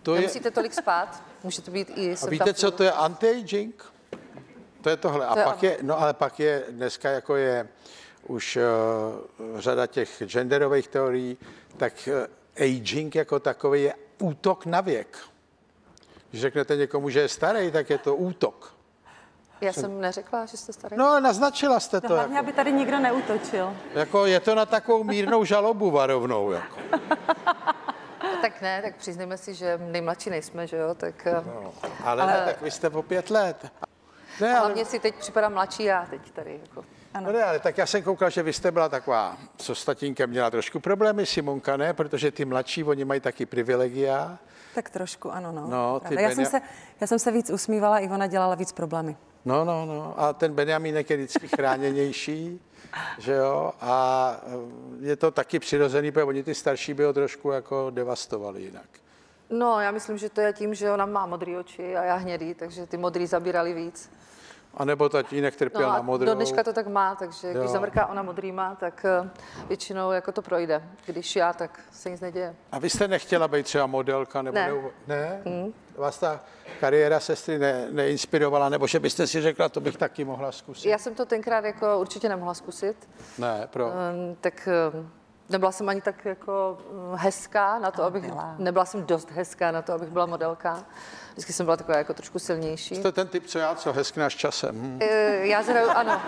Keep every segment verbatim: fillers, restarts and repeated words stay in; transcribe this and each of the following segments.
To Nemusíte je... tolik spát, může to být i... A víte, co to je anti-aging? To je tohle. A To je pak ano. je, no ale pak je, dneska jako je už uh, řada těch genderových teorií, tak uh, aging jako takový je útok na věk. Když řeknete někomu, že je starý, tak je to útok. Já jsem neřekla, že jste starý. No, ale naznačila jste to. To hlavně, jako, aby tady nikdo neútočil. jako je to na takovou mírnou žalobu varovnou. Jako. Tak ne, tak přiznejme si, že nejmladší nejsme, že jo, tak... No, ale, ale ne, tak vy jste o pět let. Ne, ale... Hlavně si teď připadám mladší já teď tady, jako... No ne, ale tak já jsem koukal, že vy jste byla taková, co s tatínkem měla trošku problémy, Simonka ne, protože ty mladší, oni mají taky privilegia. Tak trošku, ano, no. No, ty já, jsem Beня- se, já jsem se víc usmívala, Ivona dělala víc problémy. No, no, no. A ten Benjamínek je vždycky chráněnější, že jo? A je to taky přirozený, protože oni ty starší by ho trošku jako devastovali jinak. No, já myslím, že to je tím, že ona má modré oči a já hnědý, takže ty modrý zabírali víc. A nebo tatínek trpěl No na a modrou. do dneška to tak má, takže když Jo. zamrká ona modrýma, tak eh, většinou jako to projde. Když já, tak se nic neděje. A vy jste nechtěla být třeba modelka? Nebo Ne. Neuvo... ne? Hmm. Vás ta kariéra sestry ne, neinspirovala? Nebo že byste si řekla, to bych taky mohla zkusit? Já jsem to tenkrát jako určitě nemohla zkusit, Ne, pro... Ehm, tak eh, nebyla jsem ani tak jako hm, hezká na to, abych, byla. nebyla jsem dost hezká na to, abych byla modelka. Vždycky jsem byla taková jako trošku silnější. Jste ten typ, co já, co hezknáš časem. Hm. Eh, Já zraju, ano.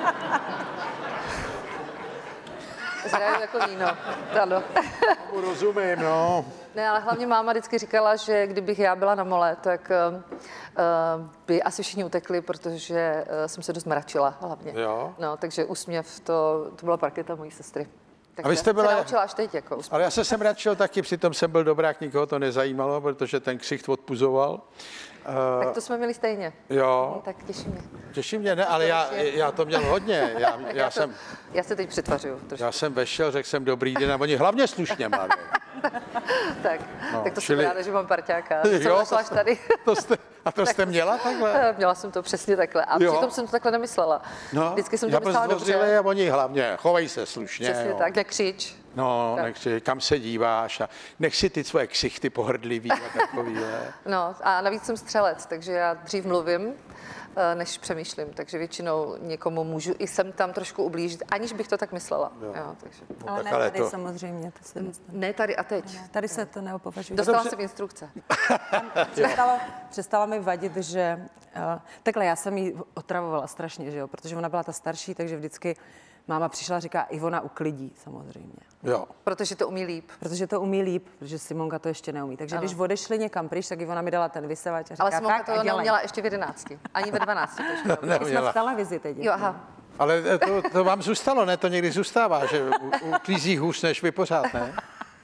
Zraju jako víno, ano. Rozumím, no. Ne, ale hlavně máma vždycky říkala, že kdybych já byla na mole, tak uh, uh, by asi všichni utekli, protože uh, jsem se dost mračila hlavně. Jo. No, takže úsměv, to, to byla parketa mojí sestry. Tak A vy já jste jsem byla- se naučila až teď, jako úsměv. Ale já se sem radšil taky, přitom jsem byl dobrák, nikoho to nezajímalo, protože ten ksicht odpuzoval. Tak to jsme měli stejně. Jo, Tak těší mě. těší mě, ne, ale já, já to měl hodně. Já, Tak já, to, jsem, já se teď přetvařuju trošku. já jsem vešel, řekl jsem dobrý den a oni hlavně slušně mladí. Tak, No, tak to čili- jsem ráda, že mám parťáka. Jo, Jsem došla to až tady. To jste, a to jste měla takhle? Měla jsem to přesně takhle. A Jo. přitom jsem to takhle nemyslela. No, Vždycky jsem to já byl myslela dobře. zdvořilý a oni hlavně, chovej se slušně. Přesně jo. tak, nekřič. No, Tak. nech si, kam se díváš a nech si ty svoje ksichty pohrdlivý a takovýhle. No a navíc jsem střelec, takže já dřív mluvím, eh, než přemýšlím, takže většinou někomu můžu i sem tam trošku ublížit, aniž bych to tak myslela. Jo. Jo, takže. No, Ale tak ne ale tady to- samozřejmě, to se nestane. Ne tady a teď. Tady se to neopovažuje. Dostala jsem instrukce. Přestala, přestala mi vadit, že... Uh, takhle, já jsem jí otravovala strašně, že jo, protože ona byla ta starší, takže vždycky máma přišla a říká, Ivona uklidí, samozřejmě. Jo. Protože to umí líp. Protože to umí líp, protože Simonka to ještě neumí. Takže Ano. když odešli někam pryč, tak Ivona mi dala ten vysavač a říká, Ale Simonka tak to a dělej. neuměla ještě v jedenácti. Ani ve dvanácti to ještě neuměla. My jsme v televizi teď. Jo, aha. Ale to, to vám zůstalo, ne? To někdy zůstává, že u- uklízí hůř než vy pořád, ne?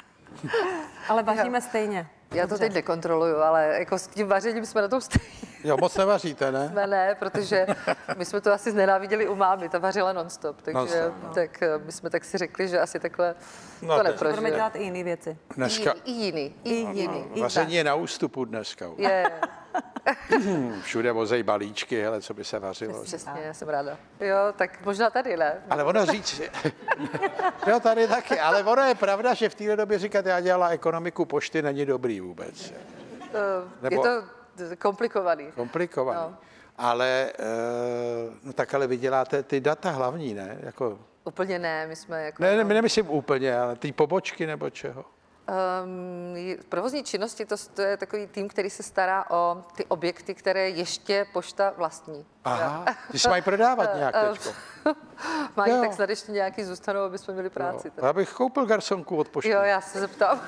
Ale vaříme stejně. Já to teď nekontroluju, ale jako s tím vařením jsme na tom stejně. Jo, moc nevaříte, ne? Jsme ne, protože my jsme to asi znenáviděli u mámy, ta vařila nonstop, takže Non-stop, tak eh, my jsme tak si řekli, že asi takhle No, to tak- Budeme neprožijeme. dělat i jiné věci. Dneska I, I jiný, i jiný. I vaření je na ústupu dneska. Je, Všude vozej balíčky, hele, co by se vařilo. přesně, já jsem ráda. Jo, tak možná tady, ne? Ale ono říct, jo, tady taky, ale ono je pravda, že v téhle době říkat, já dělala ekonomiku pošty, není dobrý vůbec. Eh, Je Nebo- to komplikovaný. Komplikovaný. No. Ale, eh, no tak ale vy děláte ty data hlavní, ne? Jako, Úplně ne, my jsme jako... ne, ne, nemyslím úplně, ale ty pobočky nebo čeho? Um, provozní činnosti, to, to je takový tým, který se stará o ty objekty, které ještě pošta vlastní. Aha, ty se mají prodávat nějak Eh, teďko. Mají, Jo. tak snad ještě nějaký zůstanou, aby jsme měli práci. Já bych koupil garsonku od pošty. Jo, já se zeptám.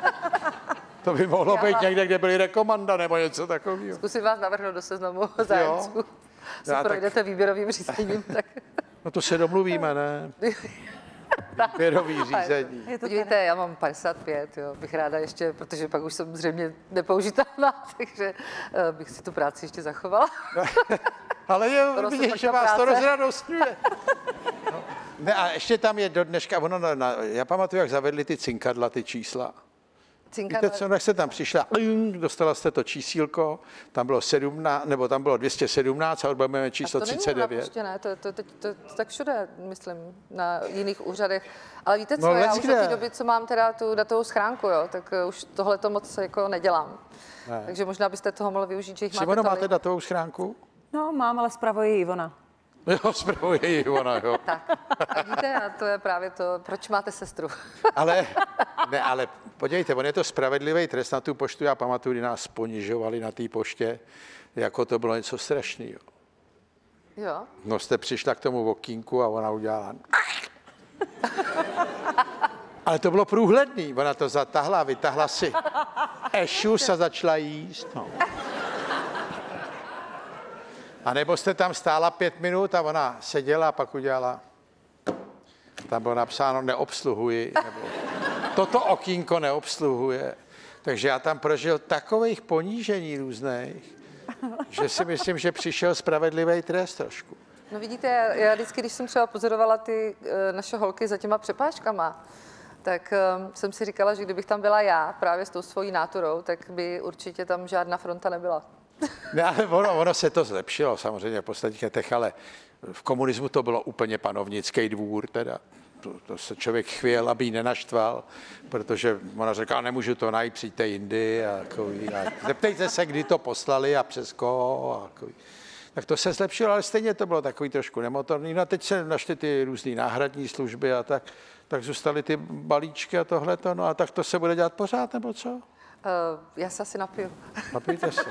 To by mohlo Já být mám- někde, kde byly rekomanda nebo něco takového. Zkusím vás navrhnout do seznamu zájemců. Se Já tak- projdete výběrovým řízením. Tak... No to se domluvíme, ne? Výběrový řízení. Je to Podívejte, já mám padesát pět, jo, bych ráda ještě, protože pak už jsem zřejmě nepoužitelná, takže eh, bych si tu práci ještě zachovala. Ale je Ono se vidět, pak že ta vás to práce- rozradostňuje. No. Ne, a ještě tam je do dneška, ono, na, na, já pamatuju, jak zavedli ty cinkadla, ty čísla. Cinka, Víte co, než jste tam přišla, dostala jste to čísílko, tam bylo sedmnáct, nebo tam bylo dvě stě sedmnáct a odbavíme číslo to třicet devět. To není to, to, to, to, to tak všude, myslím, na jiných úřadech. Ale víte co, No, já už kde? od té doby, co mám teda tu datovou schránku, jo, tak uh, už tohle to moc jako nedělám. Ne. Takže možná byste toho mohli využít, že jich Simono, máte máte datovou schránku? No, mám, ale zpravuje ji Ivona. Jo, zpravuje ji Ivona, jo. Tak, a víte, a to je právě to, proč máte sestru. Ale, ne, ale podívejte, on je to spravedlivý trest na tu poštu. Já pamatuju, kdy nás ponižovali na té poště, jako to bylo něco strašného. Jo. No jste přišla k tomu okýnku a ona udělala... Ale to bylo průhledný. Ona to zatahla, vytahla si ešus a začala jíst. No. A nebo jste tam stála pět minut a ona seděla a pak udělala... Tam bylo napsáno neobsluhuji, nebo toto okýnko neobsluhuje. Takže já tam prožil takových ponížení různých, že si myslím, že přišel spravedlivý trest trošku. No vidíte, já vždycky, když jsem třeba pozorovala ty e, naše holky za těma přepážkama, tak e, jsem si říkala, že kdybych tam byla já právě s tou svojí náturou, tak by určitě tam žádná fronta nebyla. Ne, ale ono, ono se to zlepšilo samozřejmě v posledních letech, ale v komunismu to bylo úplně panovnický dvůr, teda. To, to se člověk chvěl, aby ji nenaštval, protože ona řekla, nemůžu to najít, přijďte jindy. A takový, a zeptejte se, kdy to poslali a přes koho. A takový. Tak to se zlepšilo, ale stejně to bylo takový trošku nemotorný. No a teď se našly ty různé náhradní služby a tak, tak zůstaly ty balíčky a tohleto. No a tak to se bude dělat pořád, nebo co? Uh, já se asi napiju. Napijte se.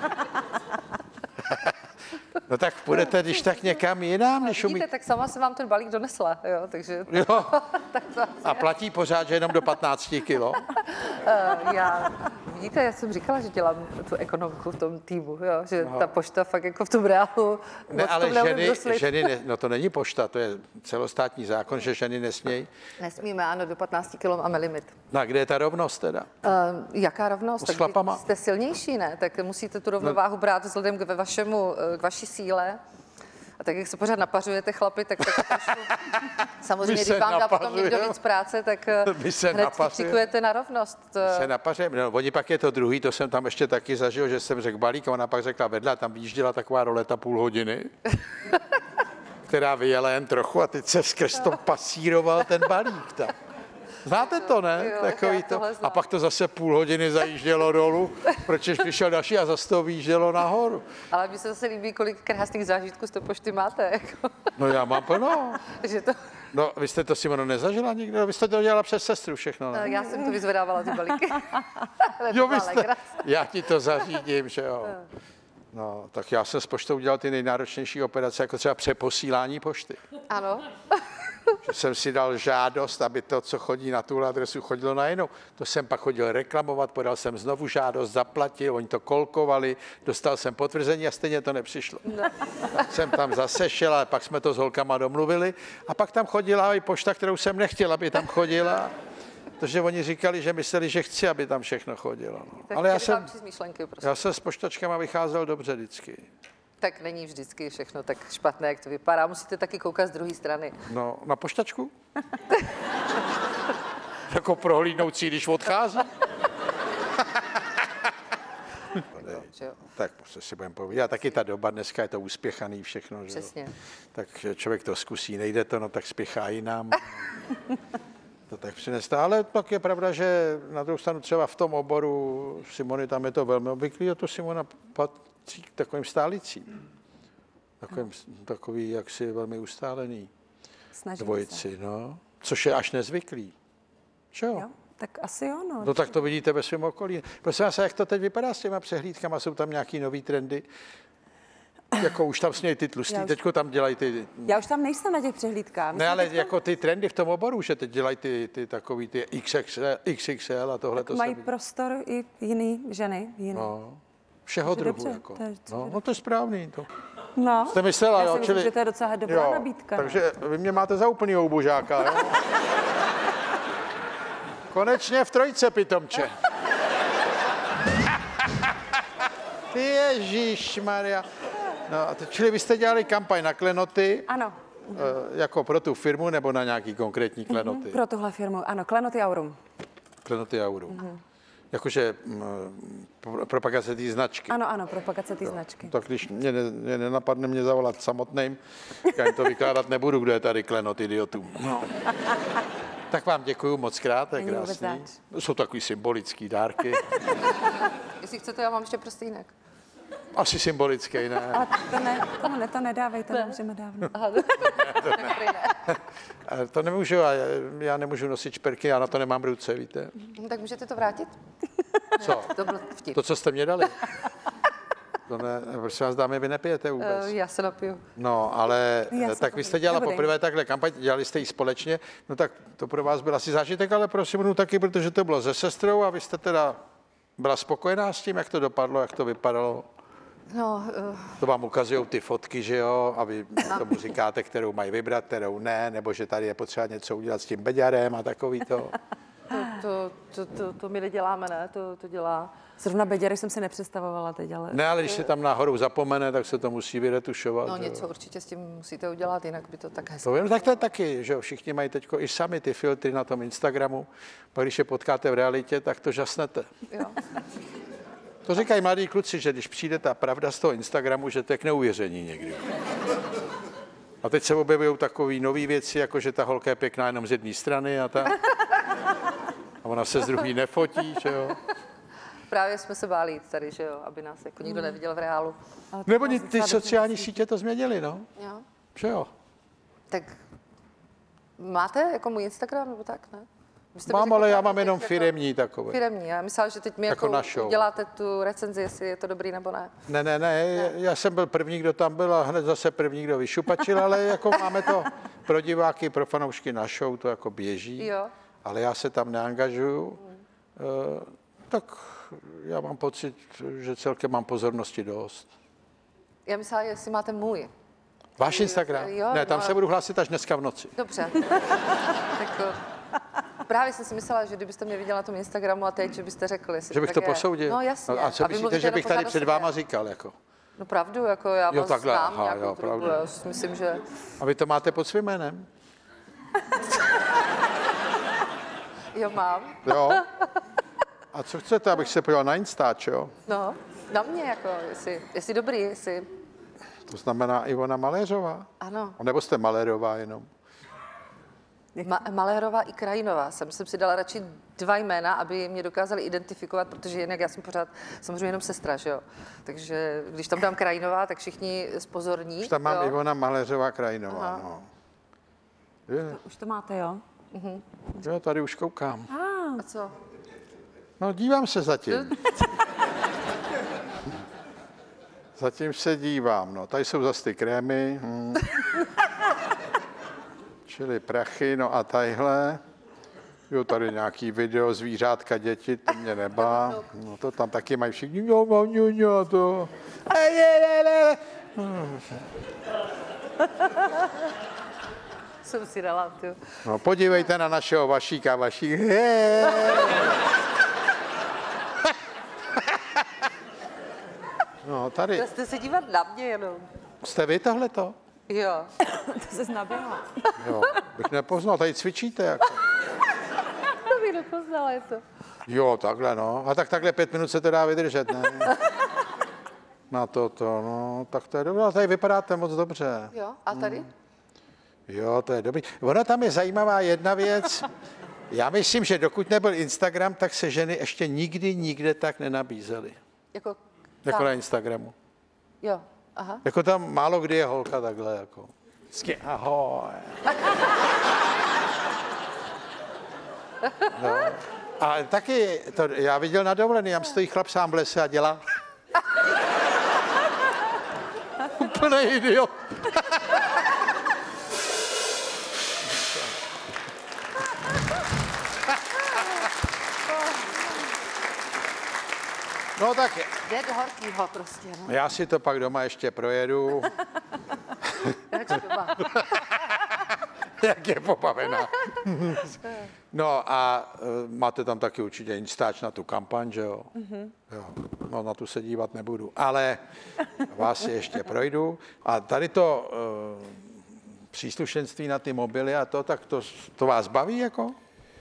No tak půjdete, když tak někam jinam, než umí... Vidíte, tak sama se vám ten balík donesla, jo, takže... Jo. tak to asi A platí pořád, že jenom do patnácti kilo? Uh, já, vidíte, já jsem říkala, že dělám tu ekonomku v tom týmu, jo, že Aha. ta pošta fakt jako v tom reálu... Ne, ale ženy, ženy ne, no to není pošta, to je celostátní zákon, že ženy nesmějí. Nesmíme, ano, do patnácti kilo máme limit. No a kde je ta rovnost teda? Uh, jaká rovnost? S chlapama? Jste silnější, ne? Tak musíte tu rovnováhu no. brát vzhledem k vašemu, k vaší síle. A tak, jak se pořád napařujete chlapi, tak, tak trošku... Samozřejmě, když vám dá potom někdo víc práce, tak hned přiklikujete na rovnost. My se napařujeme. No, oni pak je to druhý, to jsem tam ještě taky zažil, že jsem řekl balík a ona pak řekla vedle a tam vyjížděla taková roleta půl hodiny, která vyjela jen trochu a teď se skrz to pasíroval ten balík tam. Znáte to, ne? Jo, Takový to. A pak to zase půl hodiny zajíždělo dolů, protože přišel další a zase to vyjíždělo nahoru. Ale mně se zase líbí, kolik krásných zážitků z té pošty máte. Jako. No já mám plno. Že to... No, vy jste to, Simono, nezažila nikdo? Vy jste to dělala přes sestru všechno, ne? Já jsem to vyzvedávala, ty balíky. Jo, vy jste, já ti to zařídím, že jo. No, tak já jsem s poštou dělal ty nejnáročnější operace, jako třeba přeposílání pošty. Ano. Že jsem si dal žádost, aby to, co chodí na tu adresu, chodilo na jinou. To jsem pak chodil reklamovat, podal jsem znovu žádost, zaplatil, oni to kolkovali, dostal jsem potvrzení a stejně to nepřišlo. No. Tak jsem tam zase šel, ale pak jsme to s holkama domluvili a pak tam chodila i pošta, kterou jsem nechtěl, aby tam chodila. Protože oni říkali, že mysleli, že chci, aby tam všechno chodilo. No. Ale já jsem, já jsem s poštačkama vycházel dobře vždycky. Tak není vždycky všechno tak špatné, jak to vypadá. Musíte taky koukat z druhé strany. No, na poštačku? Jako prohlídnoucí, když odchází? No, tak se si budeme povídat. Taky ta doba dneska je to uspěchaný všechno. Přesně. Že? Tak člověk to zkusí, nejde to, no tak spěchá jinam. To tak přineste. Ale pak je pravda, že na druhou stranu třeba v tom oboru Simony tam je to velmi obvyklý a to Simona patří k takovým stálicím. Takovým, takový jaksi velmi ustálený Snažím dvojici, se. no. Což je až nezvyklý. Čo? Jo, tak asi jo, no. No tak to vidíte ve svém okolí. Prosím vás, jak to teď vypadá s těma přehlídkama? Jsou tam nějaký nový trendy? Jako už tam smějí ty tlustý, už... teďko tam dělají ty... Já už tam nejsem na těch přehlídkách. Myslím, ne, ale teďko... jako ty trendy v tom oboru, že teď dělají ty, ty takový ty X X L a tohle. To mají se... prostor i jiný ženy. Jiný. No, všeho druhu. Dobře, jako. To je, no, no to je správný. To. No, jste myslela, já jo? si myslím, čili... že to je docela dobrá jo, nabídka. Takže no. Vy mě máte za úplnýho ubožáka, jo? Konečně v trojce, pitomče. Ježíšmarja. No, čili vy jste dělali kampaň na klenoty? Ano. E, jako pro tu firmu nebo na nějaký konkrétní klenoty? Mm-hmm, pro tuhle firmu, ano, klenoty Aurum. Klenoty Aurum. Mm-hmm. Jakože mm, propagace té značky. Ano, ano, propagace té značky. Tak když mě, ne, mě nenapadne mě zavolat samotným, já jim to vykládat nebudu, kdo je tady klenot idiotů. No. Tak vám děkuju moc krát, to je krásný. Jsou takový symbolický dárky. Jestli chcete, já mám ještě prstýnek. Asi symbolický, ne? Ale to, ne, to, ne, to nedávej, to nemůžeme dávno. Aha, to, to, ne. To nemůžu, já, já nemůžu nosit šperky, já na to nemám ruce, víte? No, tak můžete to vrátit? Co? To byl vtip. To, co jste mě dali. To ne, prosím vás, dámy, vy nepijete vůbec. Uh, já se napiju. No, ale Já tak vy jste dělala Dobrý. poprvé takhle kampaň, dělali jste ji společně, no tak to pro vás byl asi zážitek, ale pro Simonu taky, protože to bylo se sestrou a vy jste teda byla spokojená s tím, jak to dopadlo, jak to vypadalo. No, uh, To vám ukazují ty fotky, že jo, a vy tomu říkáte, kterou mají vybrat, kterou ne, nebo že tady je potřeba něco udělat s tím beďarem a takový to. to, to, to, to, to my neděláme, ne? To, to dělá. Zrovna beďary jsem si nepředstavovala teď, ale... Ne, ale když se tam náhodou zapomene, tak se to musí vyretušovat. No že něco jo. určitě s tím musíte udělat, jinak by to tak hezky. To vím, tak to je taky, že jo, všichni mají teď i sami ty filtry na tom Instagramu, pak když je potkáte v realitě, tak to žasnete. Jo. To říkají mladí kluci, že když přijde ta pravda z toho Instagramu, že to je k neuvěření někdy. A teď se objevují takové nové věci, jako že ta holka je pěkná jenom z jedné strany a ta. A ona se z druhé nefotí, že jo. Právě jsme se báli jít tady, že jo, aby nás jako nikdo neviděl v reálu. Nebo ty sociální sítě to změnily, no. Jo. Že jo. Tak máte jako můj Instagram nebo tak, ne? Mám, ale já mám jenom firemní takové. Firemní, já myslela, že teď mi Jako jako, na show. děláte tu recenzi, jestli je to dobrý nebo ne. Ne, ne, ne, já jsem byl první, kdo tam byl a hned zase první, kdo vyšupačil, ale jako máme to pro diváky, pro fanoušky na show, to jako běží, Jo. ale já se tam neangažuju, e, tak já mám pocit, že celkem mám pozornosti dost. Já myslela, jestli máte můj. Váš Instagram? Jo, Ne, tam no. se budu hlásit až dneska v noci. Dobře. tak o, právě jsem si myslela, že kdybyste mě viděla na tom Instagramu a teď, že byste řekl, jestli Že bych to tak je. posoudil? No jasně. No, a co A vy myslíte, mluvíte že jenom bych pořád tady o před sobě. váma říkal? Jako? No pravdu, jako já Jo, vás takhle, znám aha, nějakou jo, tu pravdu. dobu, já si myslím, že... A vy to máte pod svým jménem? Jo, mám. Jo. A co chcete, abych se podíval na Instač, jo? No, na mě, jako, jestli, jestli dobrý, jestli... To znamená Ivona Maléřová? Ano. A nebo jste Malérová jenom? Ma- Malérová i Krajinová. Jsem, jsem si dala radši dva jména, aby mě dokázali identifikovat, protože jinak já jsem pořád samozřejmě jenom sestra, že jo. Takže když tam dám Krajinová, tak všichni spozorní. Už tam mám jo. Ivona Maléřová Krajinová, Aha. no. Je, Už to máte, jo? jo, tady už koukám. A co? No, dívám se zatím. Zatím se dívám, no. Tady jsou zase ty krémy. Hm. Čili prachy, no a tadyhle. Jo, tady nějaký video, zvířátka, děti, to mě nebá. No to tam taky mají všichni. Jo, mám ňuňo, to. Ej, ej, ej, ej. Hm. Jsem si dala, ty. No, podívejte na našeho Vašíka, Vašík. No, tady. Jste se dívat na mě jenom. Jste vy tohleto? Jo. To se znaběhla. Jo, bych nepoznal, tady cvičíte jako. To bych nepoznala, je to. Jo, takhle, no. A tak takhle pět minut se to dá vydržet, ne? Na toto, no, tak to je dobré, ale tady vypadáte moc dobře. Jo, a tady? Hmm. Jo, to je dobrý. Ono tam je zajímavá jedna věc. Já myslím, že dokud nebyl Instagram, tak se ženy ještě nikdy nikde tak nenabízely. Jako, Jako tam. na Instagramu. Jo, aha. Jako tam málo kdy je holka takhle, jako. Vždycky ahoj. No. A taky, to já viděl na dovolený, tam stojí chlap sám v lese a dělá. Úplný idiot. No tak Jde do horkýho prostě, no. já si to pak doma ještě projedu. Radši doma. Jak je pobavená. No a uh, máte tam taky určitě Instač na tu kampaň, že jo? Mm-hmm. Jo. No na tu se dívat nebudu, ale vás si ještě projdu. A tady to uh, příslušenství na ty mobily a to, tak to, to vás baví jako?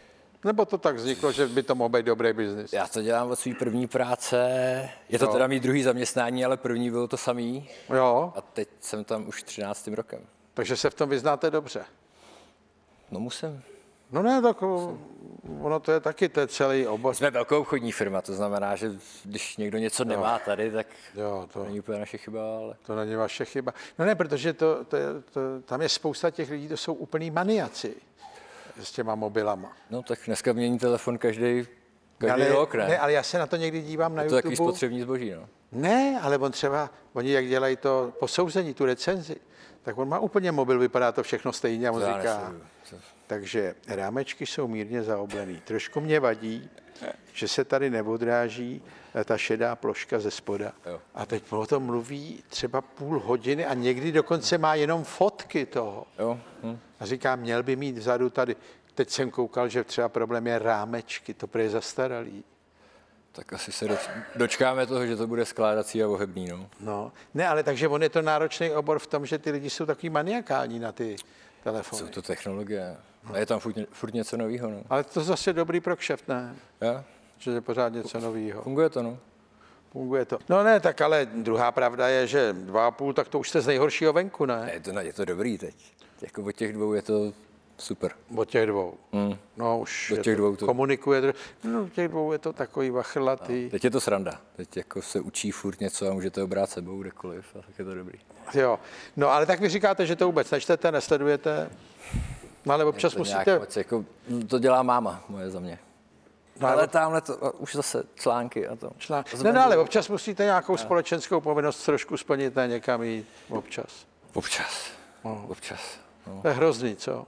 Nebo to tak vzniklo, že by to mohl být dobrý biznis? Já to dělám od své první práce. Je to Jo. teda mý druhý zaměstnání, ale první bylo to samý. Jo, A teď jsem tam už třináctým rokem. takže se v tom vyznáte dobře. No musím. No ne, tak o, ono to je taky, to je celý obor. Jsme velkou obchodní firma, to znamená, že když někdo něco nemá tady, tak Jo, to, to není úplně naše chyba, ale... to není vaše chyba. No ne, protože to, to, je, to, tam je spousta těch lidí, to jsou úplný maniaci s těma mobilama. No tak dneska mění telefon každý, každý ale, rok, ne? ne, ale já se na to někdy dívám na Je to takový YouTube. spotřební zboží, no. Ne, ale on třeba, oni jak dělají to posouzení, tu recenzi, tak on má úplně mobil, vypadá to všechno stejně a on To já říká, nesleduju. To- takže rámečky jsou mírně zaoblený. Trošku mě vadí, že se tady neodráží eh, ta šedá ploška ze spoda. Jo. A teď o tom mluví třeba půl hodiny a někdy dokonce má jenom fotky toho. Jo, hm. A říká, měl by mít vzadu tady. Teď jsem koukal, že třeba problém je rámečky, to prý zastaralý. Tak asi se doč- dočkáme toho, že to bude skládací a ohebný, no. No, ne, ale takže on je to náročný obor v tom, že ty lidi jsou takový maniakální na ty telefony. Jsou to technologie. A je tam furt, ně- furt něco nového, no. Ale to zase dobrý pro kšeft, ne? Ja? Že je pořád něco nového. Funguje to, no. Funguje to. No ne, tak ale druhá pravda je, že dva a půl, tak to už jste z nejhoršího venku, ne? Je to, je to dobrý teď. Jako od těch dvou je to super. Od těch dvou. Mm. No už Od je těch to, dvou to- komunikuje. dru- No od těch dvou je to takový vachrlatý. Teď je to sranda. Teď jako se učí furt něco a můžete obrát sebou kdekoliv a tak je to dobrý. Jo. No ale tak vy říkáte, že to vůbec nečtete, nesledujete. No ale občas to musíte... nějak moc, jako, to dělá máma moje za mě. No, Ale ale tamhle to, a už zase články a to. člán... To Ne, no, ale občas musíte nějakou společenskou povinnost trošku splnit, ne někam jít občas. Občas. Občas. No. To je hrozný, co?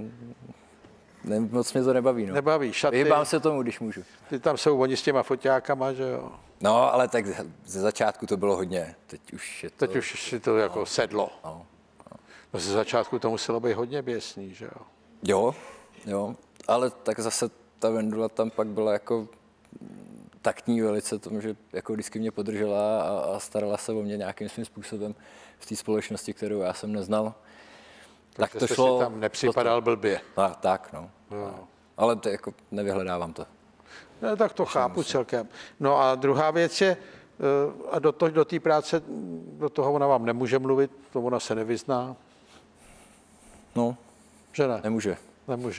Ne, moc mě to nebaví, no. Nebaví, šaty, Vyhýbám se tomu, když můžu. ty tam jsou oni s těma foťákama, že jo? No, ale tak ze začátku to bylo hodně. Teď už je to... Teď už si to jako sedlo. No. No ze začátku to muselo být hodně běsný, že jo? Jo, jo, ale tak zase ta Vendula tam pak byla jako taktní velice tomu, že jako vždycky mě podržela a, a starala se o mě nějakým svým způsobem v té společnosti, kterou já jsem neznal. Tak Že to jste šlo... si tam nepřipadal blbě. A, tak, no. Jo. Ale to jako nevyhledávám to. No, tak to chápu celkem. No a druhá věc je, eh, a do té do té práce, do toho ona vám nemůže mluvit, to ona se nevyzná, No, že ne? nemůže. Nemůže.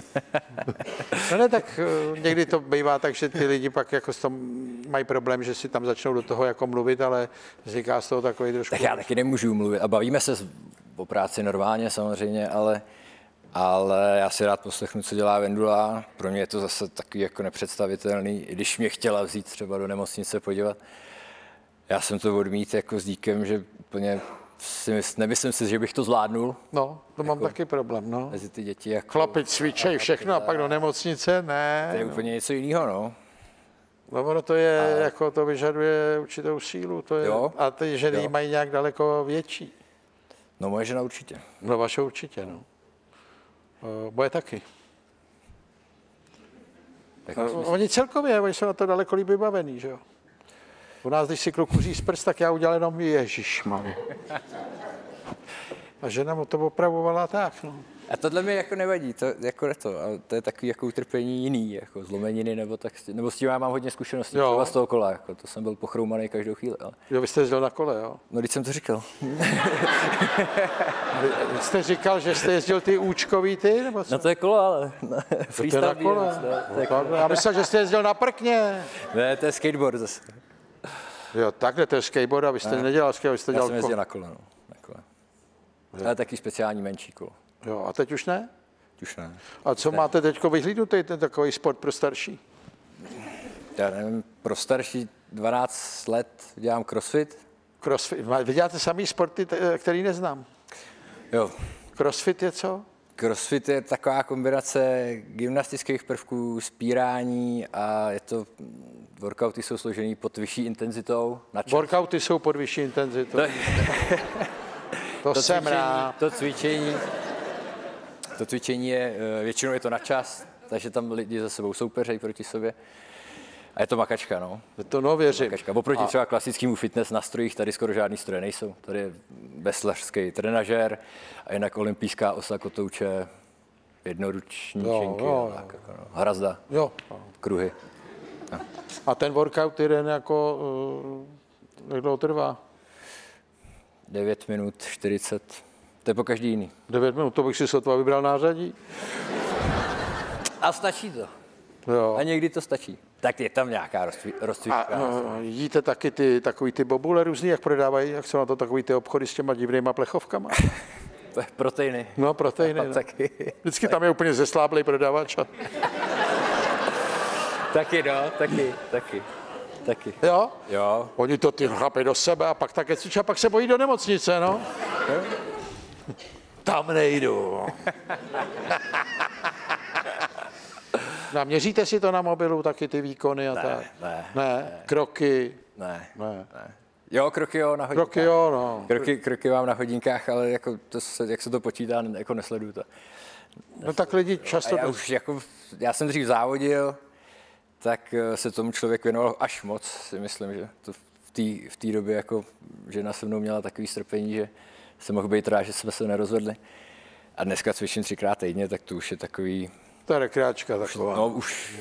No ne, tak eh, někdy to bývá tak, že ty lidi pak jako s tom mají problém, že si tam začnou do toho jako mluvit, ale vzniká z toho takový trošku... Tak já taky nemůžu mluvit a bavíme se s- o práci normálně samozřejmě, ale, ale já si rád poslechnu, co dělá Vendula. Pro mě je to zase takový jako nepředstavitelný, i když mě chtěla vzít třeba do nemocnice podívat. Já jsem to odmít jako s díkem, že úplně si mysl, nemyslím si, že bych to zvládnul No, to mám Jako- taky problém, no. mezi ty děti. Jako, Chlapi cvičej všechno a pak do nemocnice, ne. to je úplně něco jiného, no. No ono to je, jako to vyžaduje určitou sílu, to je, Jo, a ty ženy jo. mají nějak daleko větší. No moje žena určitě. No vaše určitě, no. Uh, moje taky. Tak Uh, oni celkově, oni jsou na to daleko líp vybavený, že jo. U nás, když si kluk uří z prst, tak já udělal jenom ježišmane. A žena mu to opravovala tak, no. A tohle mi jako nevadí, to, jako je to, ale to je takový jako utrpení jiný, jako zlomeniny, nebo, tak, nebo s tím já mám hodně zkušeností, Jo. třeba z toho kola, jako, to jsem byl pochroumaný každou chvíli, ale Jo, vy jste jezdil na kole, jo. no, když jsem to říkal. Vy, vy jste říkal, že jste jezdil ty účkový ty, nebo co? No to je kolo, ale to je na freestyle kole. B M X, no, to je, Tak, já myslel, že jste jezdil na prkně. ne, to je skateboard zase. Jo, takhle, to je skateboard a vy jste nedělal skateboard, vy jste Já dělal jsem jezdil kolo. na kole, no, na kole. Ale taky speciální menší kolo, Jo, a teď už ne? už ne. A co máte teď vyhlídnutý, ten takový sport pro starší? Já nevím, pro starší dvanáct let dělám crossfit. Crossfit. Vy děláte samý sporty, t- který neznám. Jo, Crossfit je co? crossfit je taková kombinace gymnastických prvků, spírání a je to, workouty jsou složený pod vyšší intenzitou. Na čas. Workouty jsou pod vyšší intenzitou. To, To, to, jsem cvičení, rád. to cvičení, to cvičení je, eh, většinou je to na čas, takže tam lidi za sebou soupeřejí proti sobě. A je to makačka, no. To no věřím. Makačka. Oproti třeba klasickému fitness nástrojích, tady skoro žádný stroje nejsou. Tady je veslařský trenažér a jinak olympijská osa, kotouče, jednoruční Jo, činky, jo, jo, tak, jako, no. Hrazda, Jo. kruhy. A ten workout jeden jako, uh, jak dlouho trvá? devět minut, čtyřicet, to je po každý jiný. devět minut, to bych si sotva vybral nářadí. A stačí to. Jo. A někdy to stačí. Tak je tam nějaká rozcvička. A uh, jíte taky ty, takový ty bobule různý, jak prodávají, jak jsou na to takový ty obchody s těma divnýma plechovkama? Proteiny. No, proteiny. A No. taky. Vždycky tam je úplně zesláblej prodavač. A... Taky, no, taky, taky, taky. Jo? Jo. Oni to ty chlapy do sebe a pak také cvičí a pak se bojí do nemocnice, no. Tam nejdu. No a měříte si to na mobilu, taky ty výkony a Ne, tak? ne, Ne, ne. Kroky? Ne, Ne. ne. Jo, kroky jo, na hodinkách. Kroky jo, no. Kroky, kroky mám na hodinkách, ale jako to se, jak se to počítá, jako nesleduju to. No tak lidi A často... já už jako, já jsem dřív závodil, tak eh, se tomu člověk věnoval až moc, si myslím, že to v té v té době jako žena se mnou měla takový strpení, že se mohl být rád, že jsme se nerozvedli. A dneska cvičím třikrát týdně, tak to už je takový, To je rekreačka taková. no už,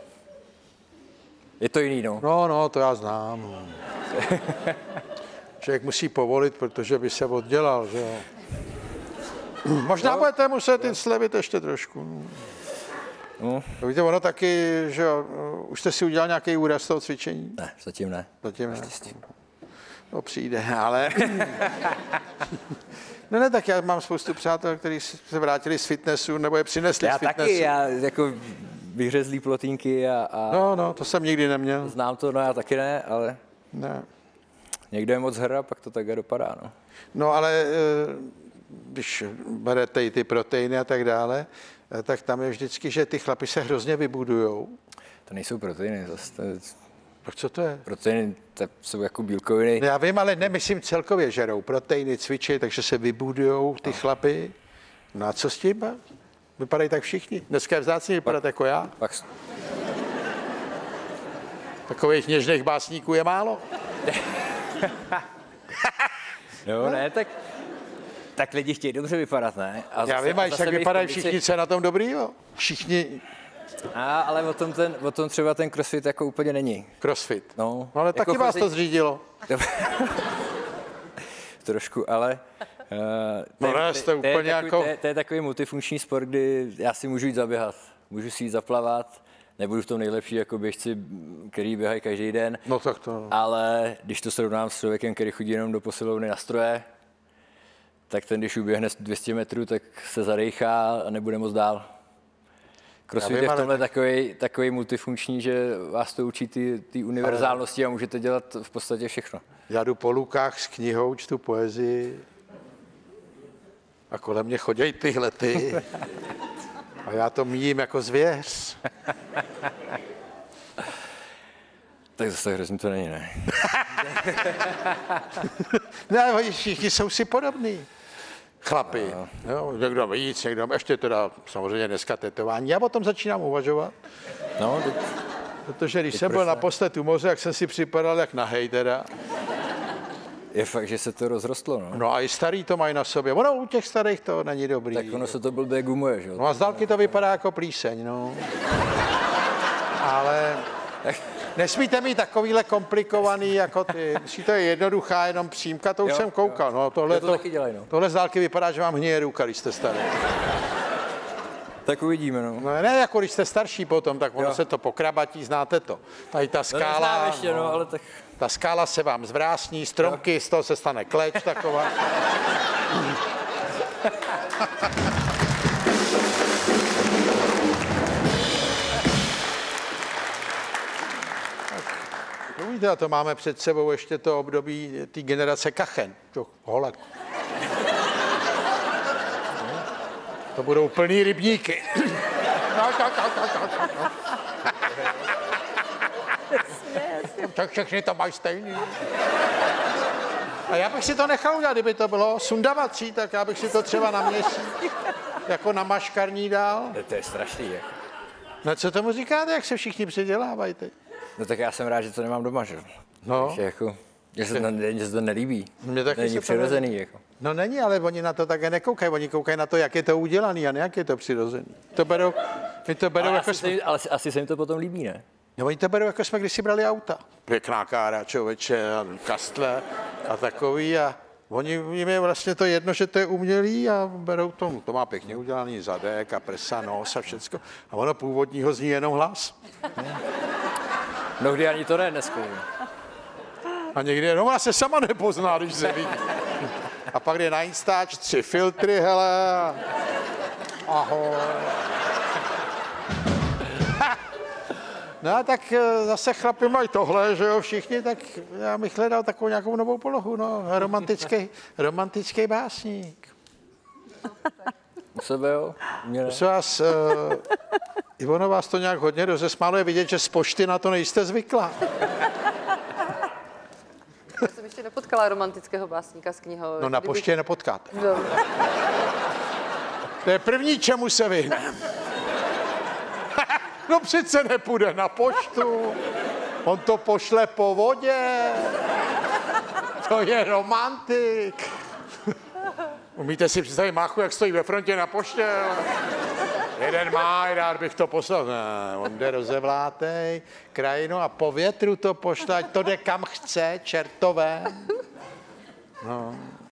je to jiný, no. No, no, to já znám. Člověk musí povolit, protože by se oddělal, že jo. Možná no. budete muset jít slevit ještě trošku. no. Víte, ono taky, že jo, už jste si udělal nějaký úraz toho cvičení? Ne, zatím ne. Zatím ne. No přijde, ale... No ne, tak já mám spoustu přátel, kteří se vrátili z fitnessu, nebo je přinesli Já z fitnessu. taky, já jako vyhřezlý plotínky a, a No, no, to jsem nikdy neměl. znám to, no já taky ne, ale Ne. někdo je moc hra, pak to takhle dopadá, no. No ale eh, když berete i ty proteiny a tak dále, eh, tak tam je vždycky, že ty chlapi se hrozně vybudujou. To nejsou proteiny, zase to je, Tak co to je? proteiny to jsou jako bílkoviny. No já vím, ale nemyslím celkově žerou. Proteiny cvičí, takže se vybudujou ty chlapy. No a co s tím? Vypadají tak všichni. Dneska je vzácně vypadat jako já. Pak, Takových něžných básníků je málo. no ne, tak, tak lidi chtějí dobře vypadat, ne? A Já zase- vím, a až zase jak být v vypadají kondici- všichni, co je na tom dobrýho. Všichni A, ale o tom, ten, o tom třeba ten crossfit jako úplně není. crossfit. No, No ale jako taky vás chozí- to zřídilo. Trošku, ale... Uh, No ne, jste úplně to, je takový, jako- to, je, to je takový multifunkční sport, kdy já si můžu jít zaběhat, můžu si jít zaplavat, nebudu v tom nejlepší jako běžci, který běhají každý den, No tak to... ale když to srovnám s člověkem, který chodí jenom do posilovny na stroje, tak ten, když uběhne dvě stě metrů, tak se zadejchá a nebude moc dál. Crossfit vím, je v ale tomhle tak- takový, takový multifunkční, že vás to učí ty, ty univerzálnosti a můžete dělat v podstatě všechno. Já jdu po lukách s knihou, čtu poezii a kolem mě chodějí tyhle ty. A já to míjím jako zvěř. Tak zase hrozně to není, ne? Ne, oni všichni jsou si podobní. Chlapi. Jo, někdo víc, někdo ještě teda samozřejmě dneska tetování. Já o tom začínám uvažovat, No, teď, protože když jsem proč byl ne? naposled u moře, jak jsem si připadal jak nahej teda. je fakt, že se to rozrostlo, no. No a i starý to mají na sobě. Ono u těch starých to není dobrý. Tak ono se to blbě gumuje, že jo? No a z dálky to vypadá jako plíseň, no. Ale nesmíte mít takovýhle komplikovaný jako ty. Musíte je jednoduchá, jenom přímka, to už Jo, jsem koukal. No, tohle, Jo, to taky dělají, no. tohle z dálky vypadá, že vám hníje ruka, když jste starý. Tak uvidíme, no. No ne, jako když jste starší potom, tak ono Jo. se to pokrabatí, znáte to. Tady ta To skála, neznám ještě, no, ale tak... ta skála se vám zvrásní, stromky, z toho se stane kleč taková. No víte, a to máme před sebou ještě to období té generace kachen. To, holek. To budou plný rybníky. Tak všechny to mají stejný. A já bych si to nechal udělat, kdyby to bylo sundavací, tak já bych si to třeba na měsíc jako na maškarní dal. To je strašný, jako. No co tomu říkáte, jak se všichni předělávají teď? No tak já jsem rád, že to nemám doma, že jo? No. Takže jako, Mně se to, mně se to nelíbí. Mně taky není se to přirozený. Jako. No není, ale oni na to také nekoukají. Oni koukají na to, jak je to udělaný a ne jak je to přirozený. To berou, my to berou Ale, jako asi jsme, se, ale asi se jim to potom líbí, ne? no, oni to berou, jako jsme když si brali auta. Pěkná kára, člověče, a kastle a takový. A oni, jim je vlastně to jedno, že to je umělý a berou tomu. To má pěkně udělaný zadek a prsa, nos a všecko. A ono původního zní jenom hlas. Mnohdy ani to ne dneska. A někdy jenom ona se sama nepozná, když se vidí. A pak jde na Instač, tři filtry, hele. A... Ahoj. No a tak zase chlapi mají tohle, že jo, všichni, tak já bych hledal takovou nějakou novou polohu, no, romantický, romantický básník. U sebe, jo? Mě ne. Prosím vás, uh, Ivono, vás to nějak hodně rozesmálo, je vidět, že z pošty na to nejste zvyklá. Já jsem ještě nepotkala romantického básníka s knihou. No na Kdyby... poště je nepotkáte. No. To je první, čemu se vyhneme. No přece nepůjde na poštu. On to pošle po vodě. To je romantik. Umíte si představit Máchu, jak stojí ve frontě na poště? Jeden má, rád bych to poslal. Ne, on jde rozevlátej krajinu a po větru to pošle, ať to jde kam chce, čertové. No.